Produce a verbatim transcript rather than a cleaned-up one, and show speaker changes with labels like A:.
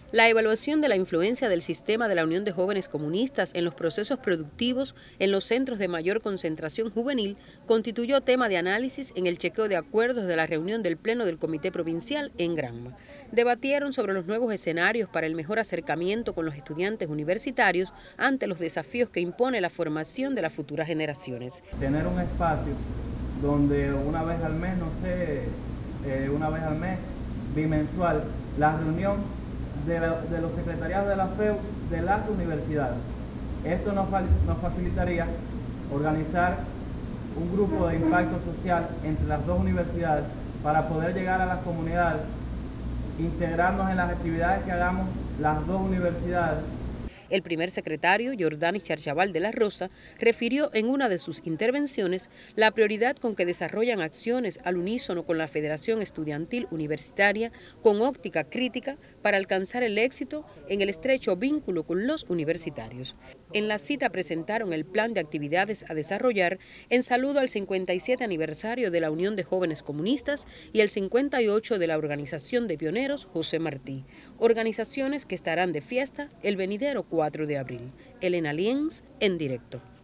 A: La evaluación de la influencia del sistema de la Unión de Jóvenes Comunistas en los procesos productivos en los centros de mayor concentración juvenil constituyó tema de análisis en el chequeo de acuerdos de la reunión del Pleno del Comité Provincial en Granma. Debatieron sobre los nuevos escenarios para el mejor acercamiento con los estudiantes universitarios ante los desafíos que impone la formación de las futuras generaciones.
B: Tener un espacio donde una vez al mes, no sé, eh, una vez al mes, bimensual, la reunión de, la, de los secretariados de la F E U de las universidades. Esto nos, nos facilitaría organizar un grupo de impacto social entre las dos universidades para poder llegar a las comunidades, integrarnos en las actividades que hagamos las dos universidades.
A: El primer secretario, Jordani Charchaval de la Rosa, refirió en una de sus intervenciones la prioridad con que desarrollan acciones al unísono con la Federación Estudiantil Universitaria con óptica crítica para alcanzar el éxito en el estrecho vínculo con los universitarios. En la cita presentaron el plan de actividades a desarrollar en saludo al cincuenta y siete aniversario de la Unión de Jóvenes Comunistas y el cincuenta y ocho de la Organización de Pioneros José Martí, organizaciones que estarán de fiesta el venidero cuatro de abril. Elena Lienz, en directo.